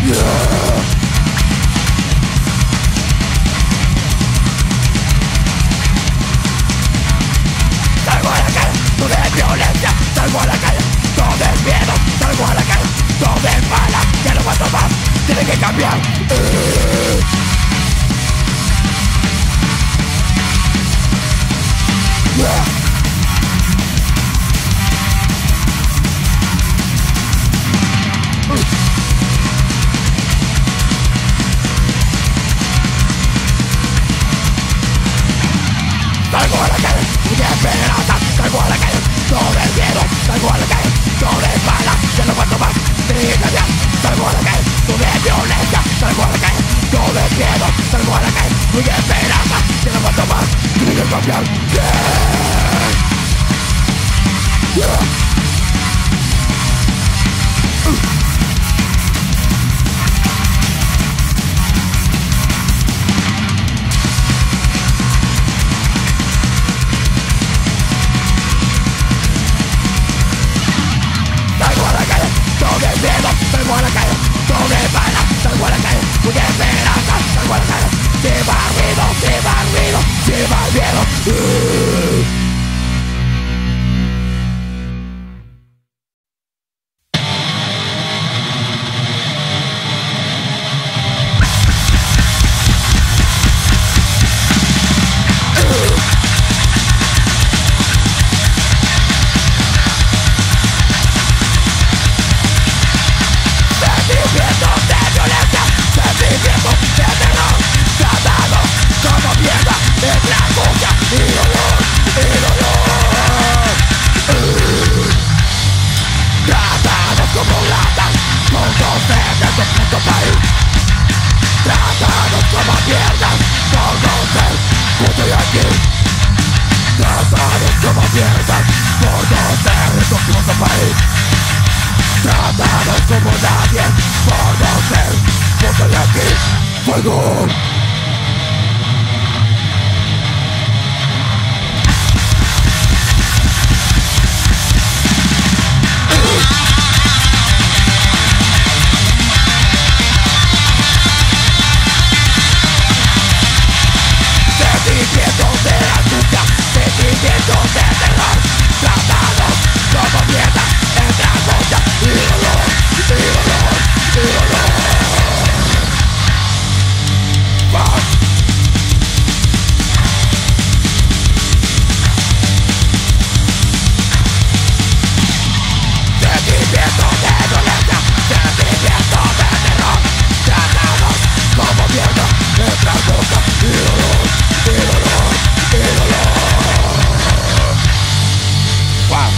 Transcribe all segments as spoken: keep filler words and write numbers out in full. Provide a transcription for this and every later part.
Salgo a la calle, todo es violencia. Salgo a la calle, todo es miedo. Salgo a la calle, todo es mala. Ya no aguanto más, tiene que cambiar. uh. Yeah. Salgo a la calle, muy esperanza. Salgo a la calle, todo es miedo. Salgo a la calle, todo es mala. Ya no aguanto más, tiene que cambiar. Salgo a la calle, todo es violencia. Salgo a la calle, todo es miedo. Salgo a la calle, muy esperanza. Ya no aguanto más, tiene que cambiar. Yeah. Yeah. Salgo a la calle, todo es miedo. Salgo a la calle, todo es mala. Salgo a la calle, muy esperanza. Salgo a la calle, se va ruido, se va ruido, se va miedo. uh. Tratados como nadie por no ser puto de aquí. Fuego. Sentimientos de angustia, sentimientos de terror. Tratados como mierda, entre angustia y dolor, y dolor, y dolor. Fuck. Sentimientos de violencia, sentimientos de terror. Tratados como mierda, entre angustia y dolor, y dolor, y dolor. Wow.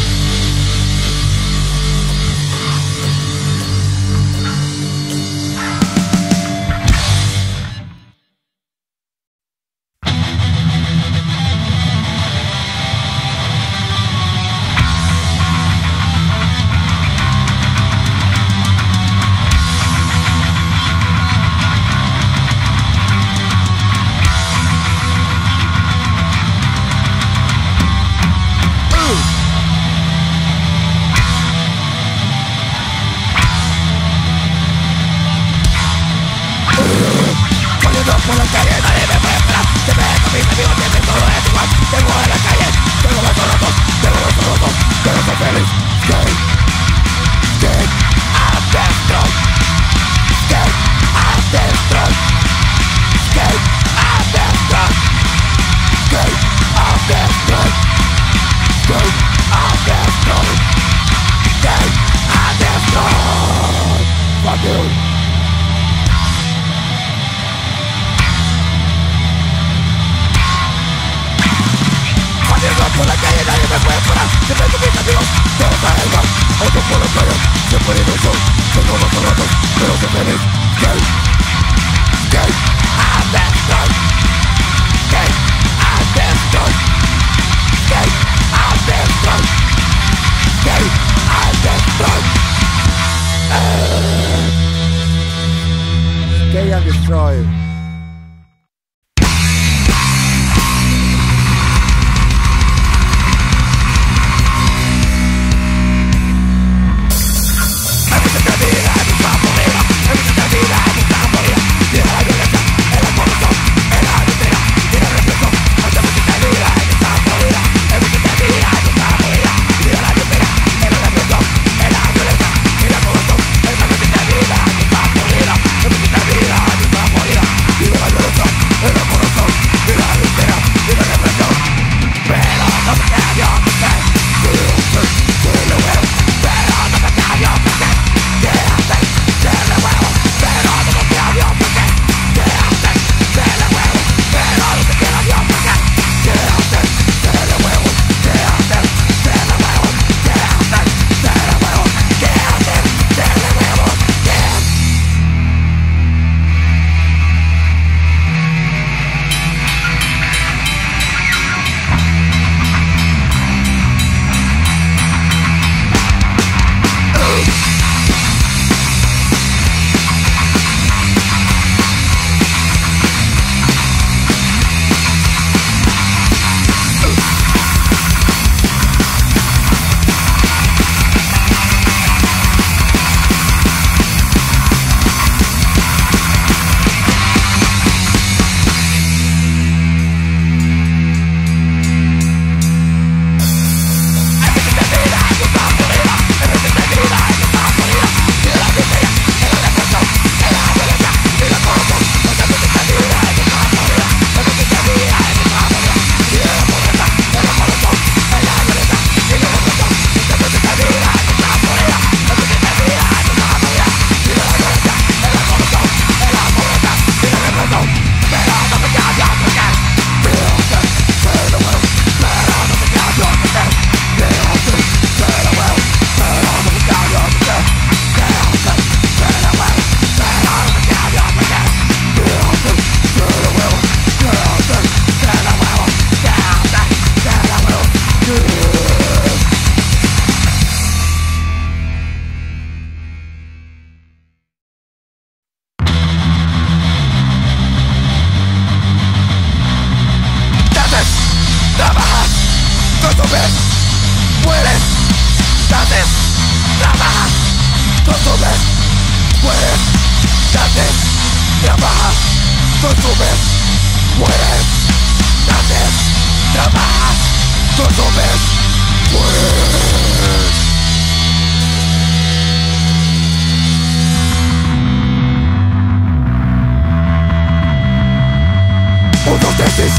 Por la calle nadie me puede esperar. Se me deja mi amigo, tiene todo es igual. Tengo en la calle, tengo los rotos, tengo los rotos, pero soy feliz. Skate, skate, I'm destroyed. Skate, I'm destroyed. Skate, I'm destroyed. Skate, I'm destroyed. Skate, I'm destroyed. Skate, I'm destroyed. Fuck you. Por la calle nadie me puede parar. Siempre con mis amigos, todo está en el mar. Otro por los calles, se puede ir el sol. Tengo los rotos, pero soy feliz. Skate, skate, I'm destroyed. Skate, I'm destroyed. Skate, I'm destroyed. Skate, I'm destroyed. Skate, I'm destroyed. Every mueres, naces, trabajas, consumes, mueres, naces, trabajas, consumes, mueres. Autotesis.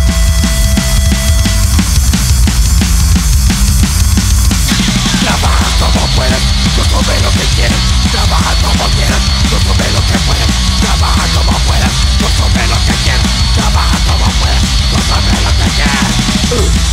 Trabaja como puedes, consume lo que quieres. Trabaja como quieras, consume lo que puedes. Trabaja como puedas, consume lo que quieras. Trabaja como puedas, consume lo que quieras. uh.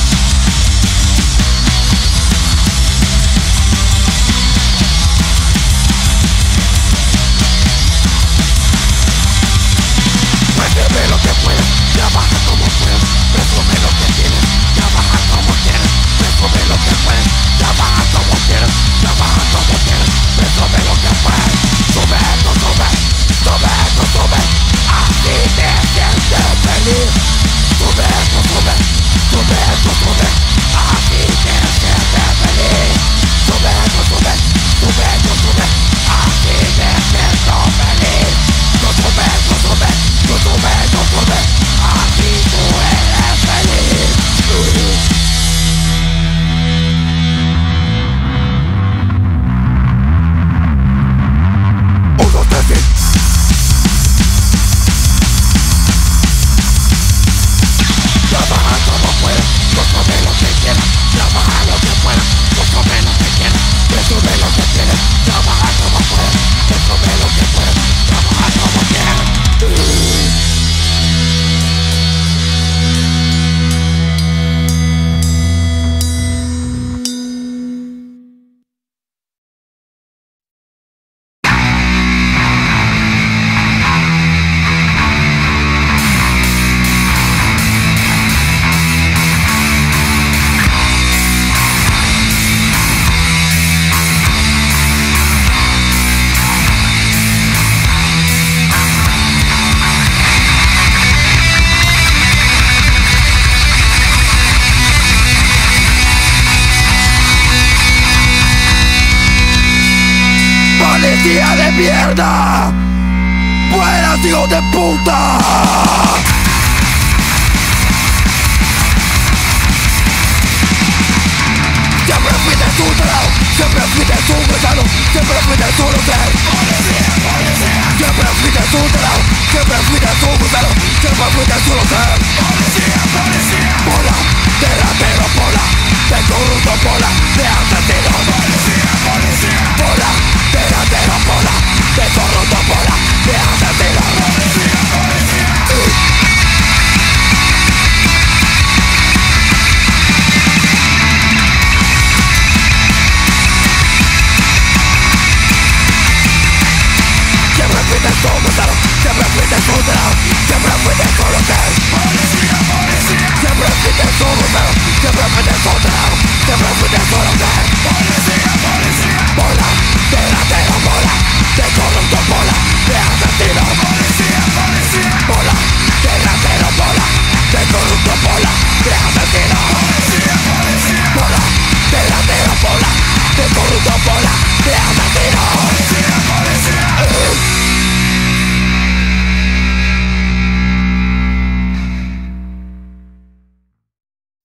Presume lo que puedes, trabaja como puedes. Presume lo que tienes, trabaja como quieres. Presume lo que puedes, trabaja como quieres. Trabaja como quieres, presume lo que puedes. Sube, consume, sube, consume. Así te sientes feliz. Sube, consume, sube, consume. Así te sientes feliz. Sube, consume, sube, consume. Así te siento feliz. Consume, consume, consume, consume. Así tú eres feliz. Un, dos, tres, sí. Trabaja como puedas, consume lo que quieras. Trabaja lo que puedas, consume lo que quieras. Presume lo que tienes, trabaja como puedas. Presume lo que puedas, trabaja como quieras. ¡Policía de mierda! ¡Buenas, hijo de puta! Siempre fui desultado, siempre fui desubicado, siempre fui desultado. Siempre fui desultado, siempre fui desubicado, siempre fui desultado. Pola, de ratero, pola, de corrupto, pola, de asesino. Pola, de ratero, pola, de corrupto, pola, de asesino. uh. Siempre fui desubicado, siempre fui desubicado, siempre fui desubicado. Siempre fui desubicado, siempre fui desubicado, siempre fui desubicado.